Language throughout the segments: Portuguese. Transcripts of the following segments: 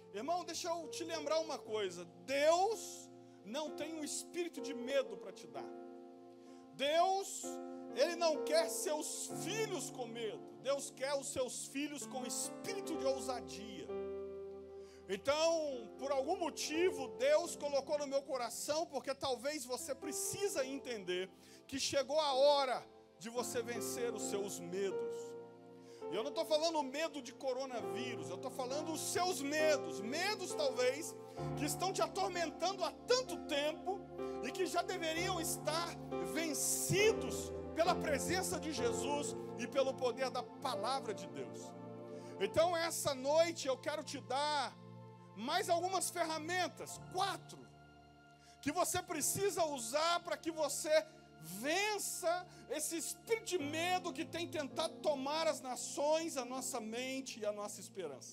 Irmão, deixa eu te lembrar uma coisa. Deus não tem um espírito de medo para te dar. Deus, Ele não quer seus filhos com medo. Deus quer os seus filhos com espírito de ousadia. Então, por algum motivo, Deus colocou no meu coração, porque talvez você precisa entender que chegou a hora de você vencer os seus medos. E eu não estou falando medo de coronavírus, eu estou falando os seus medos. Medos, talvez, que estão te atormentando há tanto tempo e que já deveriam estar vencidos pela presença de Jesus e pelo poder da palavra de Deus. Então, essa noite eu quero te dar mais algumas ferramentas, 4, que você precisa usar para que você vença esse espírito de medo que tem tentado tomar as nações, a nossa mente e a nossa esperança.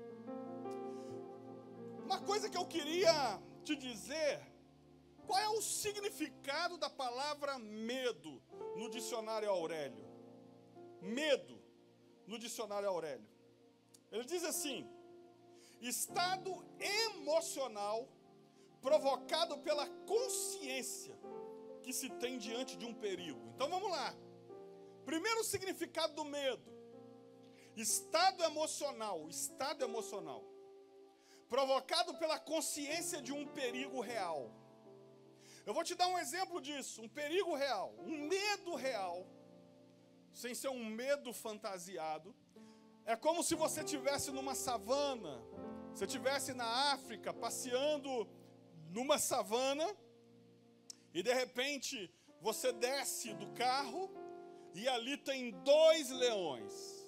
Uma coisa que eu queria te dizer, qual é o significado da palavra medo no dicionário Aurélio? Medo no dicionário Aurélio. Ele diz assim: estado emocional provocado pela consciência que se tem diante de um perigo. Então vamos lá. Primeiro significado do medo: estado emocional provocado pela consciência de um perigo real. Eu vou te dar um exemplo disso, um perigo real, um medo real, sem ser um medo fantasiado. É como se você estivesse numa savana, você estivesse na África, passeando numa savana, e de repente você desce do carro e ali tem 2 leões.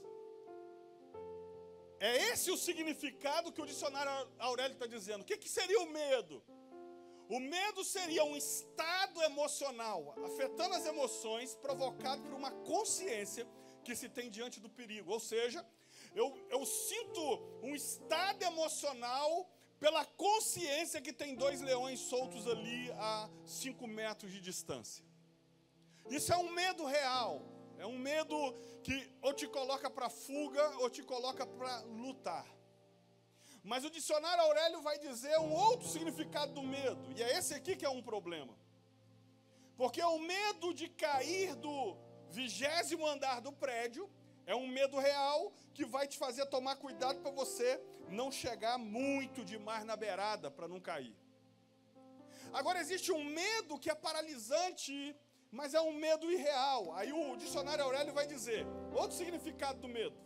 É esse o significado que o dicionário Aurélio está dizendo. O que seria o medo? O medo seria um estado emocional, afetando as emoções, provocado por uma consciência que se tem diante do perigo. Ou seja, eu sinto um estado emocional pela consciência que tem 2 leões soltos ali a 5 metros de distância. Isso é um medo real. É um medo que ou te coloca para fuga ou te coloca para lutar. Mas o dicionário Aurélio vai dizer um outro significado do medo. E é esse aqui que é um problema. Porque o medo de cair do 20º andar do prédio é um medo real que vai te fazer tomar cuidado para você não chegar muito demais na beirada para não cair. Agora existe um medo que é paralisante, mas é um medo irreal. Aí o dicionário Aurélio vai dizer, outro significado do medo: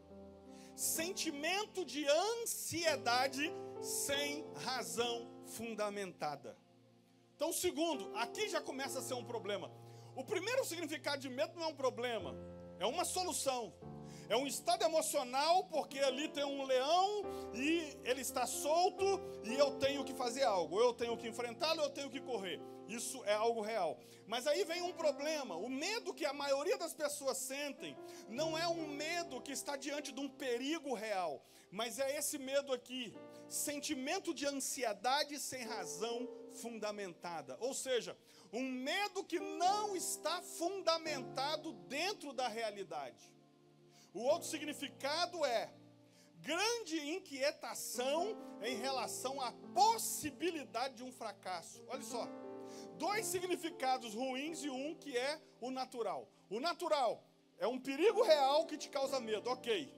sentimento de ansiedade sem razão fundamentada. Então, segundo, aqui já começa a ser um problema. O primeiro significado de medo não é um problema, é uma solução. É um estado emocional, porque ali tem um leão e ele está solto e eu tenho que fazer algo. Eu tenho que enfrentá-lo, eu tenho que correr. Isso é algo real. Mas aí vem um problema. O medo que a maioria das pessoas sentem não é um medo que está diante de um perigo real, mas é esse medo aqui, sentimento de ansiedade sem razão fundamentada. Ou seja, um medo que não está fundamentado dentro da realidade. O outro significado é grande inquietação em relação à possibilidade de um fracasso. Olha só, 2 significados ruins e um que é o natural. O natural é um perigo real que te causa medo, ok.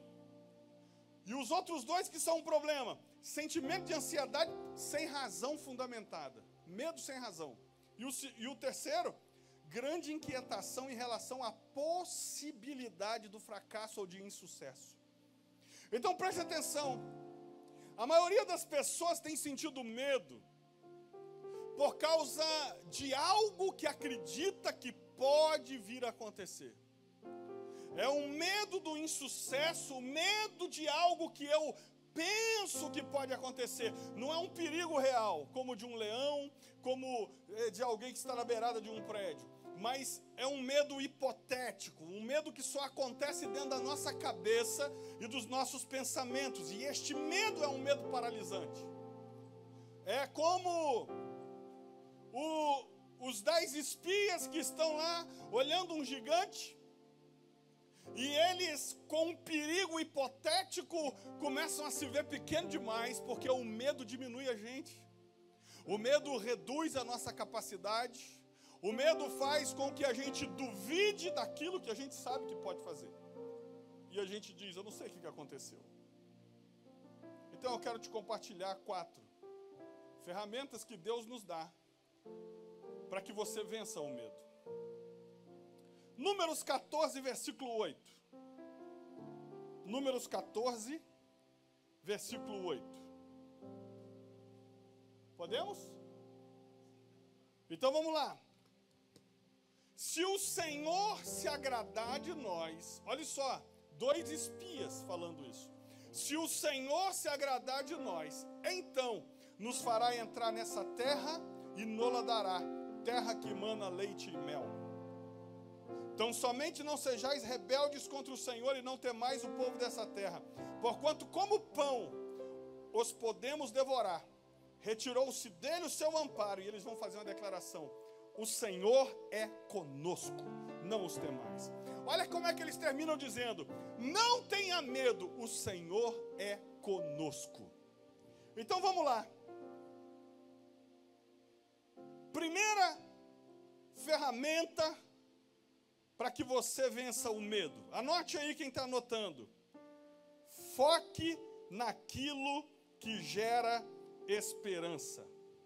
E os outros 2 que são um problema: sentimento de ansiedade sem razão fundamentada, medo sem razão. E o terceiro, grande inquietação em relação à possibilidade do fracasso ou de insucesso. Então preste atenção, a maioria das pessoas tem sentido medo por causa de algo que acredita que pode vir a acontecer. É um medo do insucesso, o medo de algo que eu penso que pode acontecer. Não é um perigo real, como de um leão, como de alguém que está na beirada de um prédio. Mas é um medo hipotético, um medo que só acontece dentro da nossa cabeça e dos nossos pensamentos. E este medo é um medo paralisante. É como os 10 espias que estão lá olhando um gigante. E eles, com um perigo hipotético, começam a se ver pequeno demais, porque o medo diminui a gente. O medo reduz a nossa capacidade. O medo faz com que a gente duvide daquilo que a gente sabe que pode fazer. E a gente diz, eu não sei o que aconteceu. Então eu quero te compartilhar 4 ferramentas que Deus nos dá para que você vença o medo. Números 14, versículo 8. Números 14, versículo 8. Podemos? Então vamos lá. Se o Senhor se agradar de nós, olha só, 2 espias falando isso. Se o Senhor se agradar de nós, então nos fará entrar nessa terra e nos dará, terra que emana leite e mel. Então somente não sejais rebeldes contra o Senhor e não temais o povo dessa terra, porquanto como pão os podemos devorar. Retirou-se dele o seu amparo, e eles vão fazer uma declaração: o Senhor é conosco, não os temais. Olha como é que eles terminam dizendo: não tenha medo, o Senhor é conosco. Então vamos lá. Primeira ferramenta para que você vença o medo. Anote aí quem está anotando. Foque naquilo que gera esperança.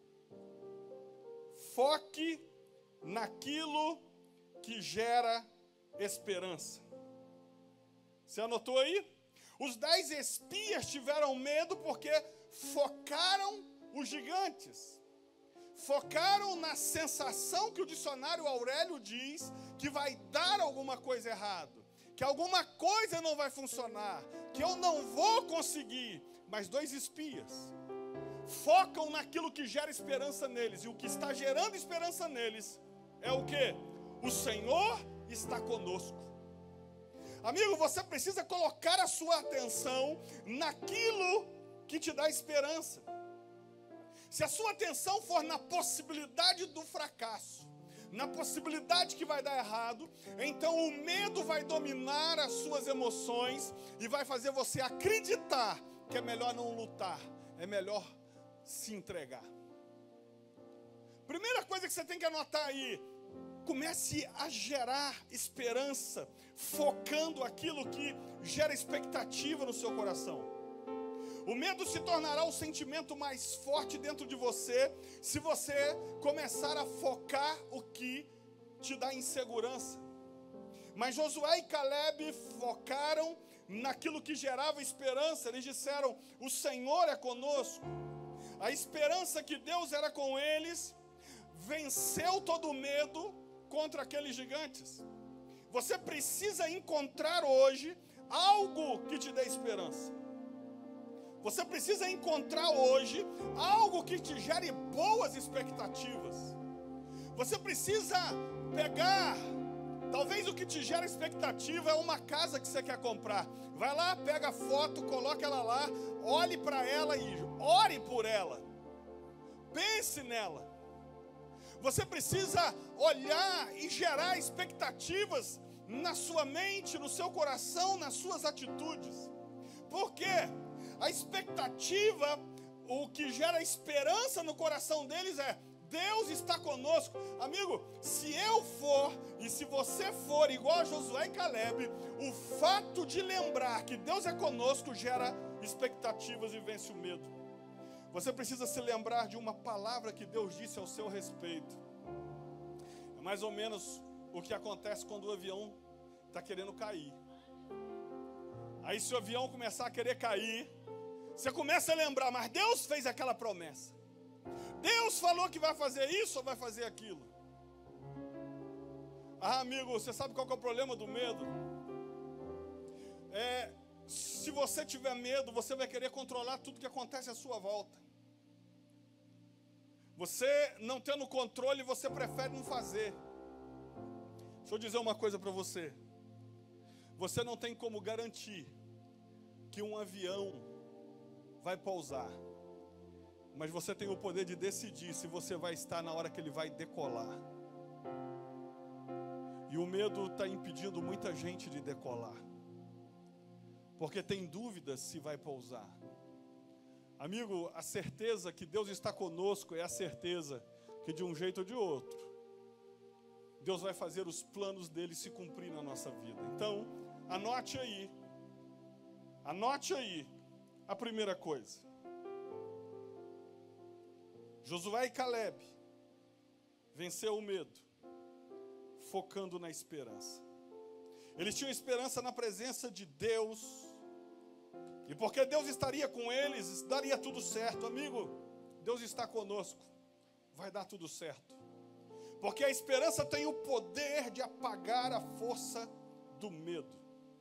Foque naquilo que gera esperança. Você anotou aí? Os 10 espias tiveram medo porque focaram os gigantes. Focaram na sensação que o dicionário Aurélio diz que vai dar alguma coisa errada, que alguma coisa não vai funcionar, que eu não vou conseguir. Mas 2 espias focam naquilo que gera esperança neles, e o que está gerando esperança neles é o quê? O Senhor está conosco. Amigo, você precisa colocar a sua atenção naquilo que te dá esperança. Se a sua atenção for na possibilidade do fracasso, na possibilidade que vai dar errado, então o medo vai dominar as suas emoções e vai fazer você acreditar que é melhor não lutar, é melhor se entregar. Primeira coisa que você tem que anotar aí: comece a gerar esperança, focando aquilo que gera expectativa no seu coração. O medo se tornará o sentimento mais forte dentro de você se você começar a focar o que te dá insegurança. Mas Josué e Caleb focaram naquilo que gerava esperança. Eles disseram: o Senhor é conosco. A esperança que Deus era com eles venceu todo o medo contra aqueles gigantes. Você precisa encontrar hoje algo que te dê esperança. Você precisa encontrar hoje algo que te gere boas expectativas. Você precisa pegar, talvez o que te gera expectativa é uma casa que você quer comprar. Vai lá, pega a foto, coloca ela lá, olhe para ela e ore por ela. Pense nela. Você precisa olhar e gerar expectativas na sua mente, no seu coração, nas suas atitudes. Por quê? A expectativa, o que gera esperança no coração deles é: Deus está conosco. Amigo, se eu for e se você for igual a Josué e Caleb, o fato de lembrar que Deus é conosco gera expectativas e vence o medo. Você precisa se lembrar de uma palavra que Deus disse ao seu respeito. É mais ou menos o que acontece quando o avião está querendo cair. Aí se o avião começar a querer cair, você começa a lembrar: mas Deus fez aquela promessa. Deus falou que vai fazer isso ou vai fazer aquilo. Ah, amigo, você sabe qual que é o problema do medo? Se você tiver medo, você vai querer controlar tudo que acontece à sua volta. Você não tendo controle, você prefere não fazer. Deixa eu dizer uma coisa para você. Você não tem como garantir que um avião vai pousar, mas você tem o poder de decidir se você vai estar na hora que ele vai decolar. E o medo está impedindo muita gente de decolar. Porque tem dúvidas se vai pousar. Amigo, a certeza que Deus está conosco é a certeza que de um jeito ou de outro, Deus vai fazer os planos dele se cumprir na nossa vida. Então, anote aí a primeira coisa. Josué e Caleb venceu o medo, focando na esperança. Eles tinham esperança na presença de Deus, e porque Deus estaria com eles, daria tudo certo. Amigo, Deus está conosco, vai dar tudo certo. Porque a esperança tem o poder de apagar a força do medo.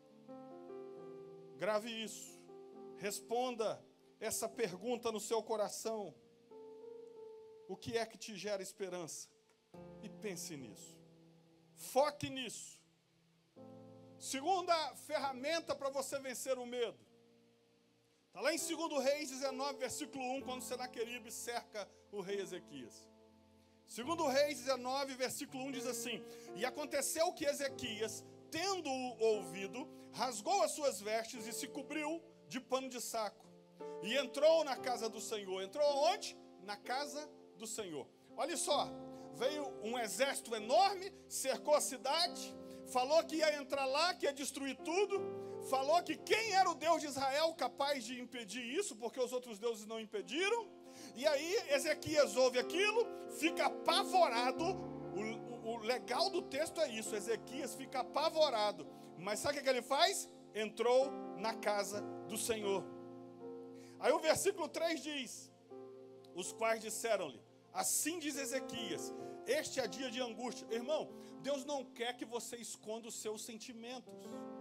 Grave isso. Responda essa pergunta no seu coração. O que é que te gera esperança? E pense nisso. Foque nisso. Segunda ferramenta para você vencer o medo. Está lá em 2 Reis 19, versículo 1, quando Senaqueribe cerca o rei Ezequias. 2 Reis 19, versículo 1 diz assim: E aconteceu que Ezequias, tendo-o ouvido, rasgou as suas vestes e se cobriu de pano de saco. E entrou na casa do Senhor. Entrou aonde? Na casa do Senhor. Olha só, veio um exército enorme, cercou a cidade, falou que ia entrar lá, que ia destruir tudo, falou que quem era o Deus de Israel capaz de impedir isso, porque os outros deuses não impediram. E aí Ezequias ouve aquilo, fica apavorado. O legal do texto é isso, Ezequias fica apavorado. Mas sabe o que ele faz? Entrou na casa do Senhor. Aí o versículo 3 diz: os quais disseram-lhe, assim diz Ezequias, este é dia de angústia. Irmão, Deus não quer que você esconda os seus sentimentos.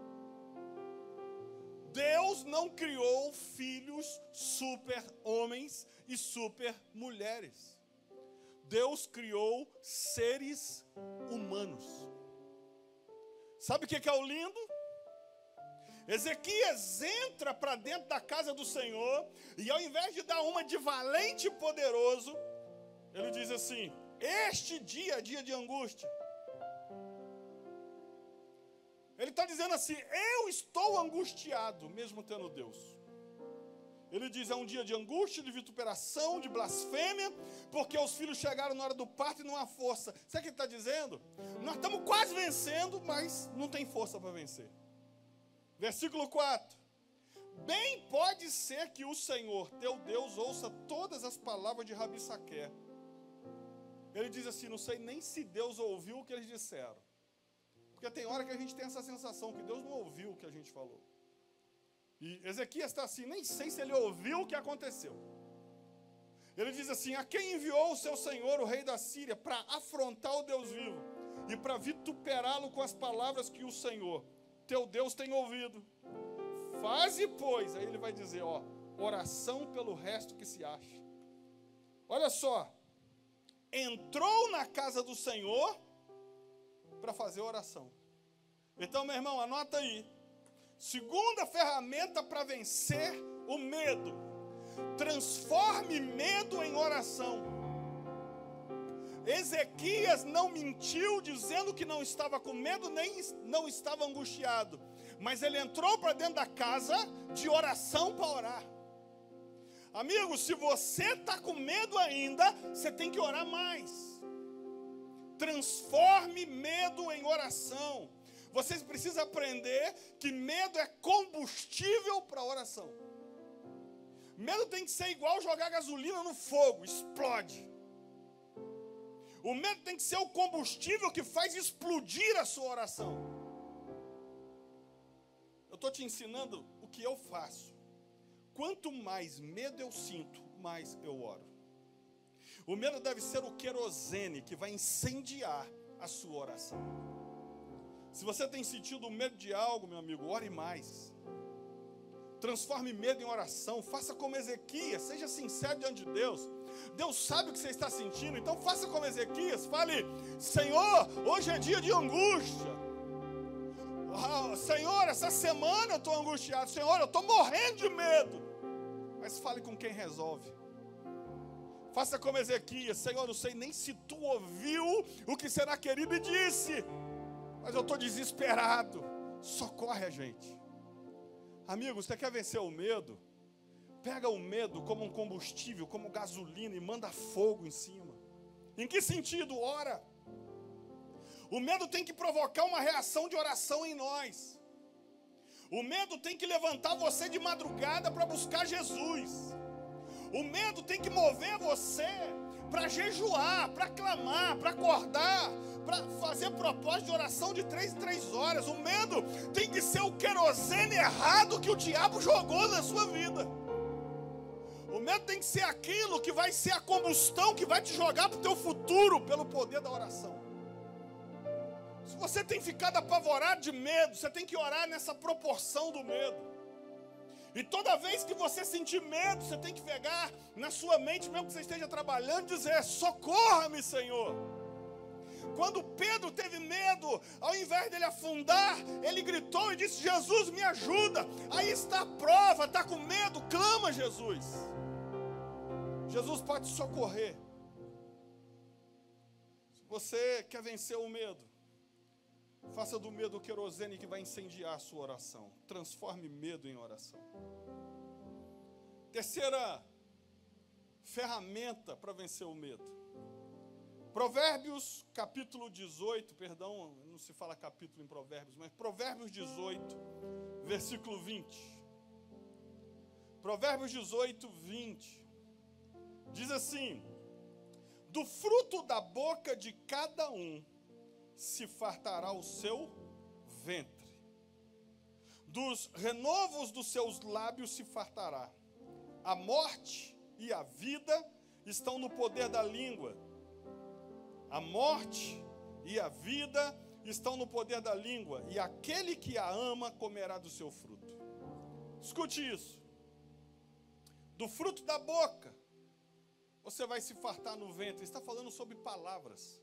Deus não criou filhos super homens e super mulheres. Deus criou seres humanos. Sabe o que é o lindo? Ezequias entra para dentro da casa do Senhor e ao invés de dar uma de valente e poderoso, ele diz assim: este dia é dia de angústia. Ele está dizendo assim: eu estou angustiado, mesmo tendo Deus. Ele diz: é um dia de angústia, de vituperação, de blasfêmia, porque os filhos chegaram na hora do parto e não há força. Sabe o que ele está dizendo? Nós estamos quase vencendo, mas não tem força para vencer. Versículo 4. Bem pode ser que o Senhor, teu Deus, ouça todas as palavras de Rabissaqué. Ele diz assim: não sei nem se Deus ouviu o que eles disseram. Porque tem hora que a gente tem essa sensação que Deus não ouviu o que a gente falou. E Ezequias está assim: nem sei se ele ouviu o que aconteceu. Ele diz assim: a quem enviou o seu senhor, o rei da Síria, para afrontar o Deus vivo e para vituperá-lo com as palavras que o Senhor, teu Deus, tem ouvido. Faze, pois, aí ele vai dizer, oração pelo resto que se acha. Olha só, entrou na casa do Senhor para fazer oração. Então, meu irmão, anota aí. Segunda ferramenta para vencer o medo: transforme medo em oração. Ezequias não mentiu dizendo que não estava com medo, nem não estava angustiado. Mas ele entrou para dentro da casa de oração para orar. Amigo, se você está com medo ainda, você tem que orar mais. Transforme medo em oração. Vocês precisam aprender que medo é combustível para oração. Medo tem que ser igual jogar gasolina no fogo, explode. O medo tem que ser o combustível que faz explodir a sua oração. Eu estou te ensinando o que eu faço. Quanto mais medo eu sinto, mais eu oro. O medo deve ser o querosene que vai incendiar a sua oração. Se você tem sentido medo de algo, meu amigo, ore mais. Transforme medo em oração. Faça como Ezequias, seja sincero diante de Deus. Deus sabe o que você está sentindo, então faça como Ezequias. Fale: Senhor, hoje é dia de angústia. Senhor, essa semana eu estou angustiado. Senhor, eu estou morrendo de medo. Mas fale com quem resolve. Faça como Ezequias: Senhor, não sei nem se tu ouviu o que Senaqueribe disse, Mas eu estou desesperado. Socorre a gente. Amigo, você quer vencer o medo? Pega o medo como um combustível, como gasolina e manda fogo em cima. Em que sentido? Ora. O medo tem que provocar uma reação de oração em nós. O medo tem que levantar você de madrugada para buscar Jesus. O medo tem que mover você para jejuar, para clamar, para acordar, para fazer propósito de oração de 3 em 3 horas. O medo tem que ser o querosene errado que o diabo jogou na sua vida. O medo tem que ser aquilo que vai ser a combustão que vai te jogar para o teu futuro pelo poder da oração. Se você tem ficado apavorado de medo, você tem que orar nessa proporção do medo. E toda vez que você sentir medo, você tem que pegar na sua mente, mesmo que você esteja trabalhando, e dizer: socorra-me, Senhor. Quando Pedro teve medo, ao invés dele afundar, ele gritou e disse: Jesus, me ajuda. Aí está a prova, está com medo, clama Jesus. Jesus pode te socorrer. Se você quer vencer o medo, faça do medo o querosene que vai incendiar a sua oração. Transforme medo em oração. Terceira ferramenta para vencer o medo. Provérbios capítulo 18, perdão, não se fala capítulo em Provérbios, mas Provérbios 18, versículo 20. Provérbios 18, 20. Diz assim: do fruto da boca de cada um se fartará o seu ventre, dos renovos dos seus lábios se fartará. A morte e a vida estão no poder da língua. A morte e a vida estão no poder da língua, e aquele que a ama comerá do seu fruto. Escute isso. Do fruto da boca você vai se fartar no ventre. Está falando sobre palavras.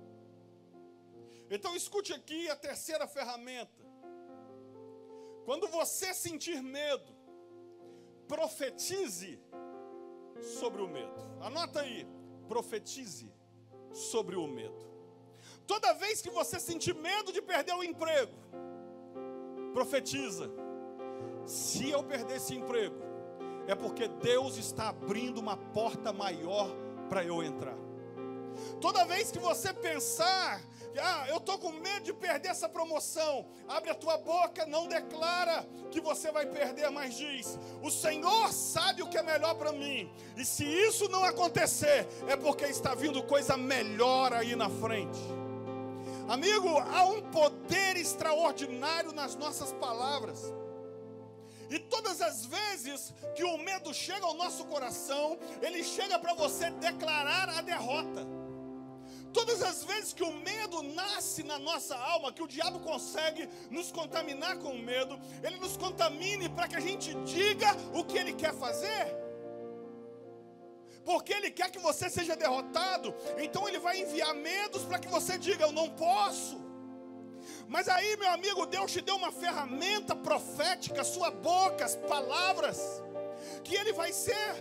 Então escute aqui a terceira ferramenta. Quando você sentir medo, profetize sobre o medo. Anota aí, profetize sobre o medo. Toda vez que você sentir medo de perder o emprego, profetiza: se eu perder esse emprego, é porque Deus está abrindo uma porta maior para eu entrar. Toda vez que você pensar: eu estou com medo de perder essa promoção, abre a tua boca, não declara que você vai perder, mas diz: o Senhor sabe o que é melhor para mim, e se isso não acontecer, é porque está vindo coisa melhor aí na frente. Amigo, há um poder extraordinário nas nossas palavras. E todas as vezes que o medo chega ao nosso coração, ele chega para você declarar a derrota. Todas as vezes que o medo nasce na nossa alma, que o diabo consegue nos contaminar com o medo, ele nos contamine para que a gente diga o que ele quer fazer. Porque ele quer que você seja derrotado, então ele vai enviar medos para que você diga: eu não posso. Mas aí, meu amigo, Deus te deu uma ferramenta profética, sua boca, as palavras, que ele vai ser,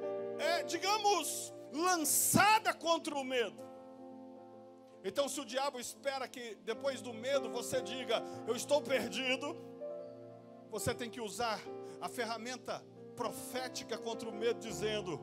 lançada contra o medo. Então, se o diabo espera que depois do medo você diga: eu estou perdido, você tem que usar a ferramenta profética contra o medo, dizendo: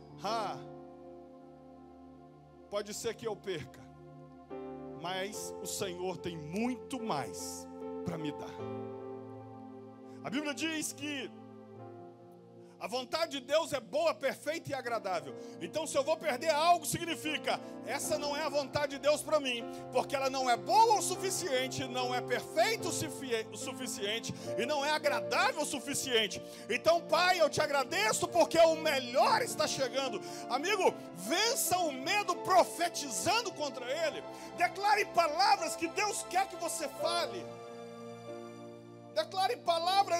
pode ser que eu perca, mas o Senhor tem muito mais para me dar. A Bíblia diz que a vontade de Deus é boa, perfeita e agradável. Então, se eu vou perder algo, significa: essa não é a vontade de Deus para mim, porque ela não é boa o suficiente, não é perfeita o suficiente e não é agradável o suficiente. Então, Pai, eu te agradeço porque o melhor está chegando. Amigo, vença o medo profetizando contra ele. Declare palavras que Deus quer que você fale. Declare palavras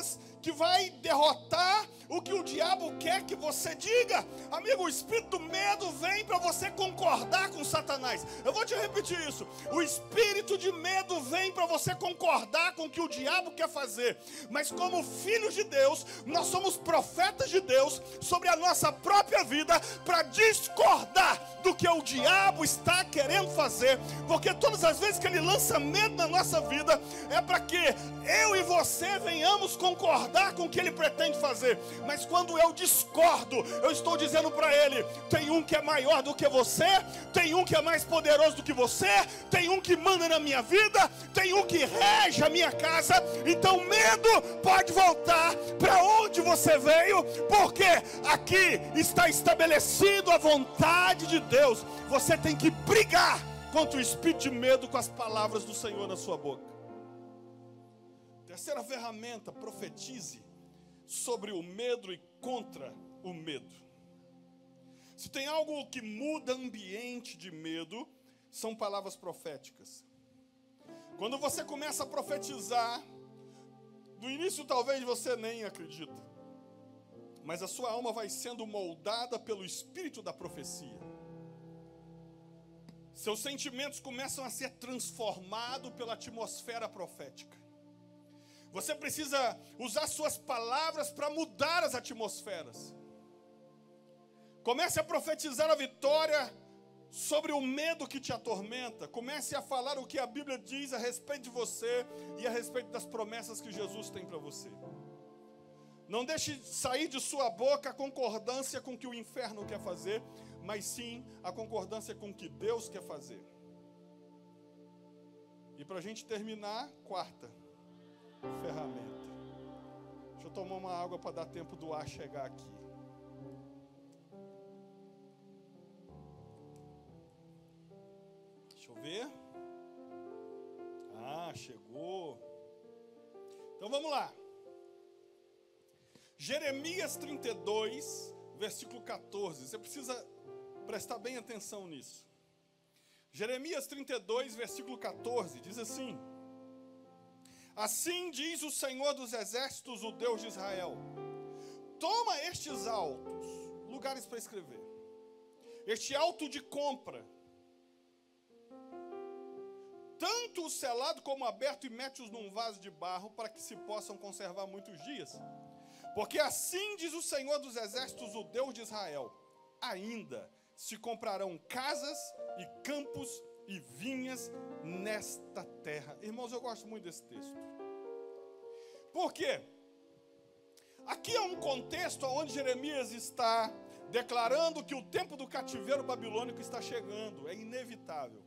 que vai derrotar o que o diabo quer que você diga. Amigo, o espírito do medo vem para você concordar com Satanás. Eu vou te repetir isso. O espírito de medo vem para você concordar com o que o diabo quer fazer. Mas como filhos de Deus, nós somos profetas de Deus sobre a nossa própria vida para discordar do que o diabo está querendo fazer. Porque todas as vezes que ele lança medo na nossa vida, é para que eu e você venhamos concordar com o que ele pretende fazer. Mas quando eu discordo, eu estou dizendo para ele: tem um que é maior do que você, tem um que é mais poderoso do que você, tem um que manda na minha vida, tem um que rege a minha casa. Então medo pode voltar para onde você veio, porque aqui está estabelecido a vontade de Deus. Você tem que brigar contra o espírito de medo com as palavras do Senhor na sua boca. Terceira ferramenta: profetize sobre o medo e contra o medo. Se tem algo que muda ambiente de medo, são palavras proféticas. Quando você começa a profetizar, no início talvez você nem acredita, mas a sua alma vai sendo moldada pelo espírito da profecia. Seus sentimentos começam a ser transformados pela atmosfera profética. Você precisa usar suas palavras para mudar as atmosferas. Comece a profetizar a vitória sobre o medo que te atormenta. Comece a falar o que a Bíblia diz a respeito de você e a respeito das promessas que Jesus tem para você. Não deixe sair de sua boca a concordância com o que o inferno quer fazer, mas sim a concordância com o que Deus quer fazer. E para a gente terminar, quarta ferramenta. Deixa eu tomar uma água para dar tempo do ar chegar aqui. Deixa eu ver. Ah, chegou. Então vamos lá. Jeremias 32, versículo 14. Você precisa prestar bem atenção nisso. Jeremias 32, versículo 14, diz assim: assim diz o Senhor dos Exércitos, o Deus de Israel: toma estes altos, lugares para escrever, este alto de compra, tanto o selado como o aberto, e mete-os num vaso de barro, para que se possam conservar muitos dias. Porque assim diz o Senhor dos Exércitos, o Deus de Israel: ainda se comprarão casas e campos e vinhas nesta terra. Irmãos, eu gosto muito desse texto. Por quê? Aqui é um contexto onde Jeremias está declarando que o tempo do cativeiro babilônico está chegando, é inevitável.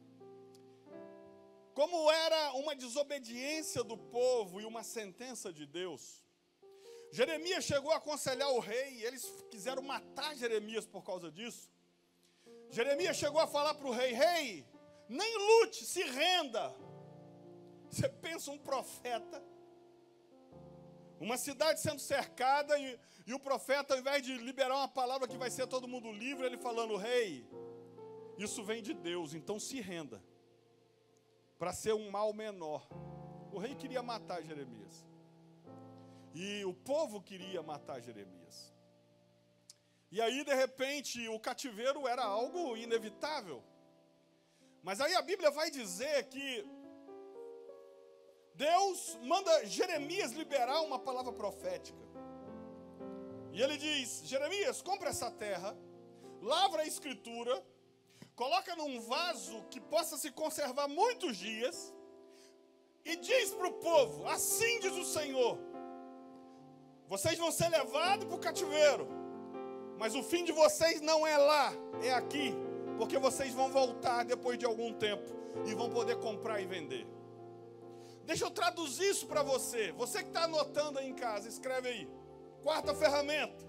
Como era uma desobediência do povo e uma sentença de Deus, Jeremias chegou a aconselhar o rei, e eles quiseram matar Jeremias por causa disso. Jeremias chegou a falar para o rei: rei, nem lute, se renda. Você pensa, um profeta, uma cidade sendo cercada, e o profeta, ao invés de liberar uma palavra que vai ser todo mundo livre, ele falando: rei, isso vem de Deus, então se renda, para ser um mal menor. O rei queria matar Jeremias, e o povo queria matar Jeremias. E aí, de repente, o cativeiro era algo inevitável. Mas aí a Bíblia vai dizer que Deus manda Jeremias liberar uma palavra profética. E ele diz: Jeremias, compra essa terra, lavra a escritura, coloca num vaso que possa se conservar muitos dias, e diz para o povo: assim diz o Senhor, vocês vão ser levados para o cativeiro, mas o fim de vocês não é lá, é aqui, porque vocês vão voltar depois de algum tempo e vão poder comprar e vender. Deixa eu traduzir isso para você. Você que está anotando aí em casa, escreve aí. Quarta ferramenta: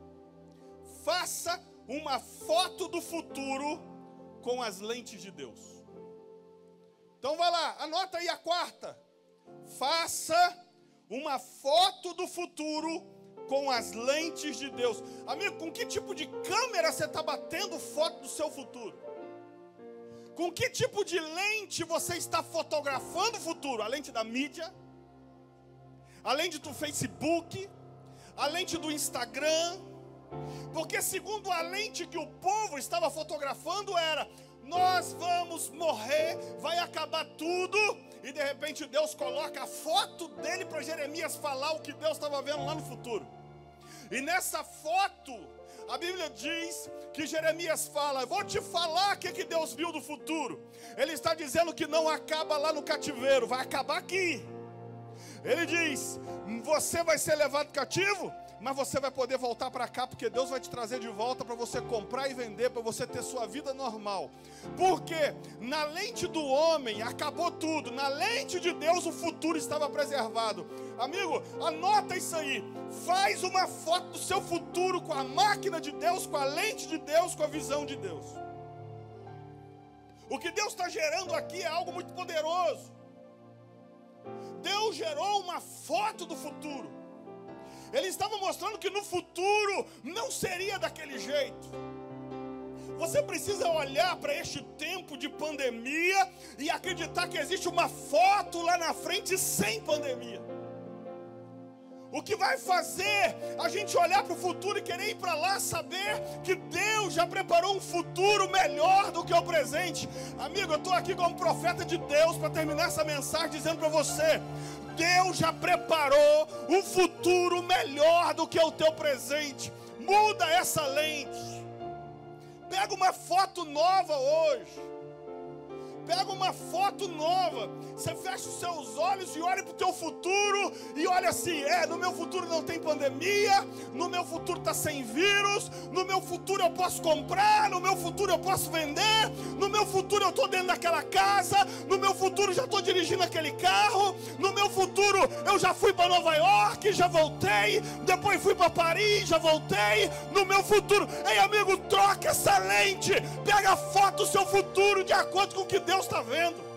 faça uma foto do futuro com as lentes de Deus. Então vai lá, anota aí a quarta. Faça uma foto do futuro com as lentes de Deus. Amigo, com que tipo de câmera você está batendo foto do seu futuro? Com que tipo de lente você está fotografando o futuro? A lente da mídia? A lente do Facebook? a lente do Instagram, porque segundo a lente que o povo estava fotografando era: nós vamos morrer, vai acabar tudo. E de repente Deus coloca a foto dele para Jeremias falar o que Deus estava vendo lá no futuro. E nessa foto, a Bíblia diz que Jeremias fala: vou te falar o que Deus viu do futuro. Ele está dizendo que não acaba lá no cativeiro, vai acabar aqui. Ele diz: você vai ser levado cativo, mas você vai poder voltar para cá, porque Deus vai te trazer de volta para você comprar e vender, para você ter sua vida normal. Porque na lente do homem acabou tudo, na lente de Deus o futuro estava preservado. Amigo, anota isso aí. Faz uma foto do seu futuro com a máquina de Deus, com a lente de Deus, com a visão de Deus. O que Deus está gerando aqui é algo muito poderoso. Deus gerou uma foto do futuro. Ele estava mostrando que no futuro não seria daquele jeito. Você precisa olhar para este tempo de pandemia e acreditar que existe uma foto lá na frente sem pandemia. O que vai fazer a gente olhar para o futuro e querer ir para lá, saber que Deus já preparou um futuro melhor do que o presente. Amigo, eu estou aqui como profeta de Deus para terminar essa mensagem dizendo para você: Deus já preparou um futuro melhor do que o teu presente. Muda essa lente. Pega uma foto nova hoje. Pega uma foto nova. Você fecha os seus olhos e olha para o teu futuro e olha assim: no meu futuro não tem pandemia, no meu futuro está sem vírus, no meu futuro eu posso comprar, no meu futuro eu posso vender, no meu futuro eu estou dentro daquela casa, no meu futuro já estou dirigindo aquele carro, no meu futuro eu já fui para Nova York, já voltei, depois fui para Paris, já voltei, no meu futuro. Ei, amigo, troca essa lente, pega a foto do seu futuro de acordo com o que Deus está vendo.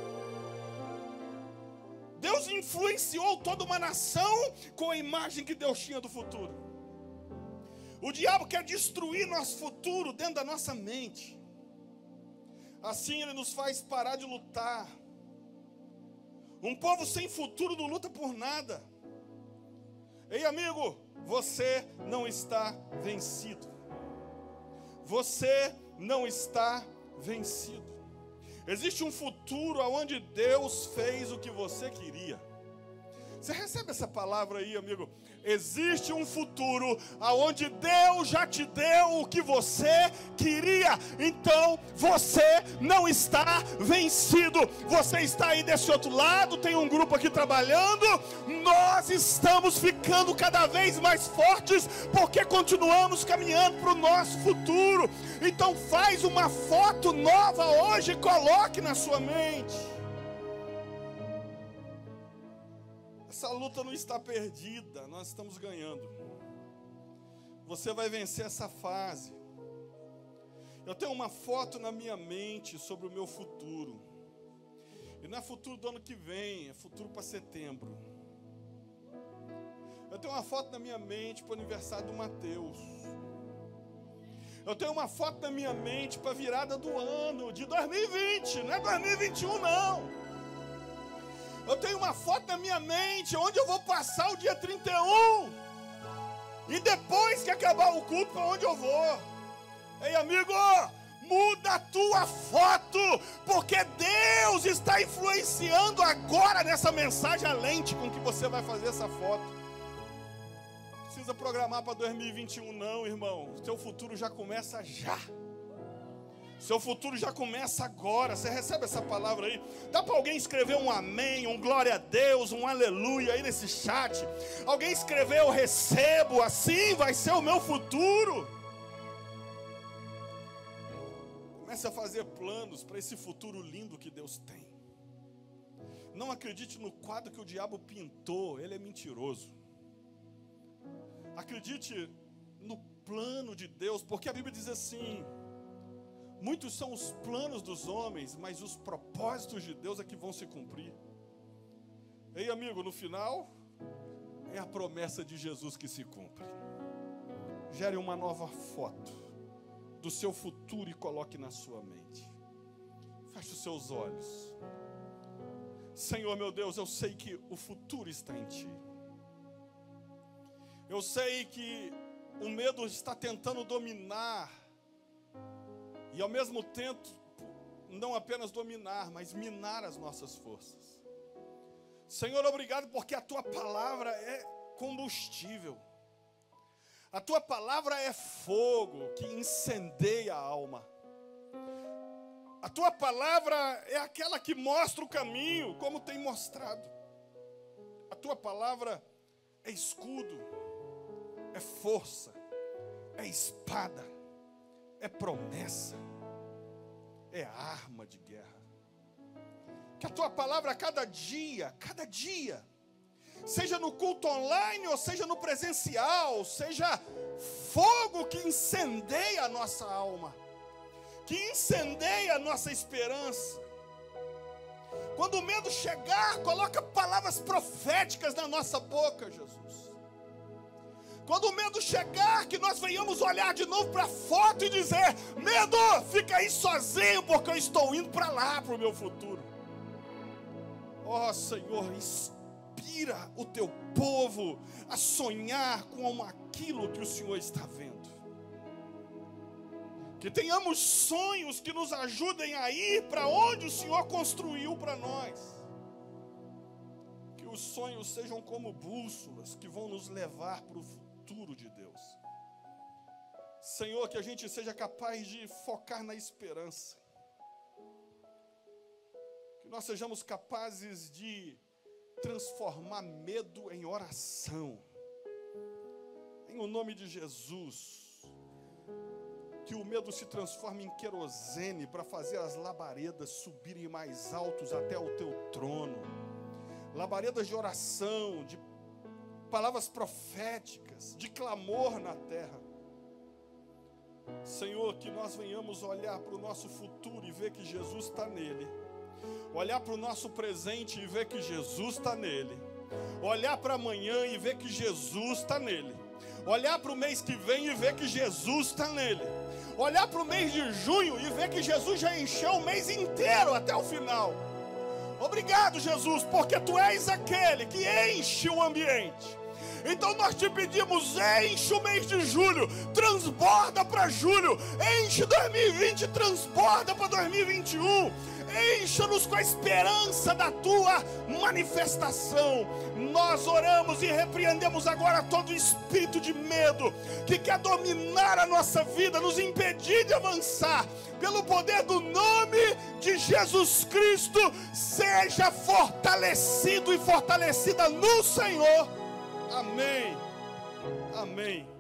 Deus influenciou toda uma nação com a imagem que Deus tinha do futuro. O diabo quer destruir nosso futuro dentro da nossa mente. Assim ele nos faz parar de lutar. Um povo sem futuro não luta por nada. Ei, amigo, você não está vencido. Você não está vencido. Existe um futuro onde Deus fez o que você queria. Você recebe essa palavra aí, amigo? Existe um futuro onde Deus já te deu o que você queria. Então você não está vencido. Você está aí desse outro lado, tem um grupo aqui trabalhando. Nós estamos ficando cada vez mais fortes, porque continuamos caminhando para o nosso futuro. Então faz uma foto nova hoje e coloque na sua mente. Essa luta não está perdida, nós estamos ganhando. Você vai vencer essa fase. Eu tenho uma foto na minha mente sobre o meu futuro. E não é futuro do ano que vem, é futuro para setembro. Eu tenho uma foto na minha mente para o aniversário do Mateus. Eu tenho uma foto na minha mente para a virada do ano, de 2020, não é 2021 não. Eu tenho uma foto na minha mente onde eu vou passar o dia 31. E depois que acabar o culto, para onde eu vou? Ei, amigo, muda a tua foto, porque Deus está influenciando agora nessa mensagem a lente com que você vai fazer essa foto. Não precisa programar para 2021 não, irmão. O teu futuro já começa já. Seu futuro já começa agora. Você recebe essa palavra aí? Dá para alguém escrever um amém, um glória a Deus, um aleluia aí nesse chat? Alguém escrever eu recebo, assim vai ser o meu futuro. Comece a fazer planos para esse futuro lindo que Deus tem. Não acredite no quadro que o diabo pintou, ele é mentiroso. Acredite no plano de Deus, porque a Bíblia diz assim: muitos são os planos dos homens, mas os propósitos de Deus é que vão se cumprir. Ei, amigo, no final, é a promessa de Jesus que se cumpre. Gere uma nova foto do seu futuro e coloque na sua mente. Feche os seus olhos. Senhor, meu Deus, eu sei que o futuro está em Ti. Eu sei que o medo está tentando dominar, e ao mesmo tempo, não apenas dominar, mas minar as nossas forças. Senhor, obrigado porque a Tua palavra é combustível. A Tua palavra é fogo que incendeia a alma. A Tua palavra é aquela que mostra o caminho, como tem mostrado. A Tua palavra é escudo, é força, é espada, é promessa, é arma de guerra. Que a Tua palavra cada dia, seja no culto online ou seja no presencial, seja fogo que incendeia a nossa alma, que incendeia a nossa esperança. Quando o medo chegar, coloca palavras proféticas na nossa boca, Jesus. Quando o medo chegar, que nós venhamos olhar de novo para a foto e dizer: medo, fica aí sozinho, porque eu estou indo para lá, para o meu futuro. Ó Senhor, inspira o Teu povo a sonhar com aquilo que o Senhor está vendo. Que tenhamos sonhos que nos ajudem a ir para onde o Senhor construiu para nós. Que os sonhos sejam como bússolas que vão nos levar para o futuro de Deus. Senhor, que a gente seja capaz de focar na esperança. Que nós sejamos capazes de transformar medo em oração. Em o nome de Jesus. Que o medo se transforme em querosene para fazer as labaredas subirem mais altos até o Teu trono. Labaredas de oração, de palavras proféticas, de clamor na terra. Senhor, que nós venhamos olhar para o nosso futuro e ver que Jesus está nele. Olhar para o nosso presente e ver que Jesus está nele. Olhar para amanhã e ver que Jesus está nele. Olhar para o mês que vem e ver que Jesus está nele. Olhar para o mês de junho e ver que Jesus já encheu o mês inteiro até o final. Obrigado, Jesus, porque Tu és aquele que enche o ambiente. Então nós te pedimos, enche o mês de julho, transborda para julho, enche 2020, transborda para 2021, encha-nos com a esperança da Tua manifestação. Nós oramos e repreendemos agora todo espírito de medo que quer dominar a nossa vida, nos impedir de avançar. Pelo poder do nome de Jesus Cristo, seja fortalecido e fortalecida no Senhor. Amém. Amém.